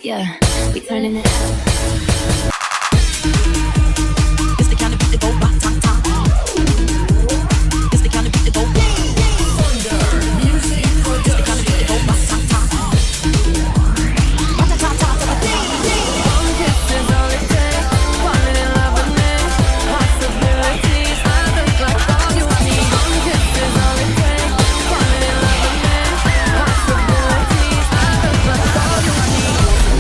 Yeah, we turning it up. It's the kind of beat that go rock, top, top. It's the kind of beat that go thunder. Music. It's the kind of beat that go rock, top, top. Rock, top, top, top, top. One kiss is all it takes. Falling in love with me. Possibilities. I look like all you need. One kiss is all it takes. Falling in love with me. Possibilities. I look like all you need.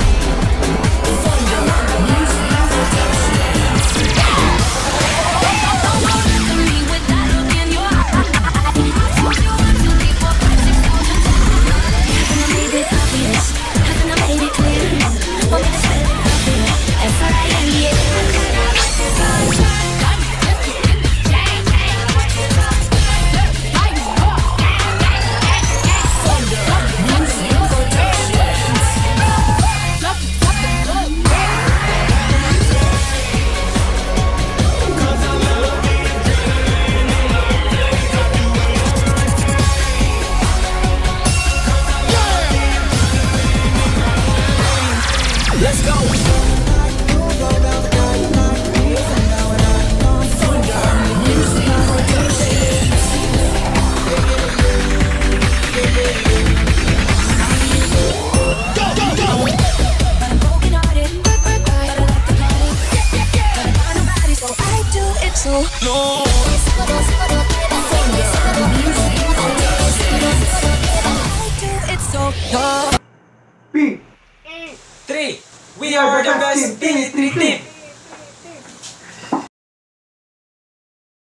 Let's go. No. P. 3. We are the best team.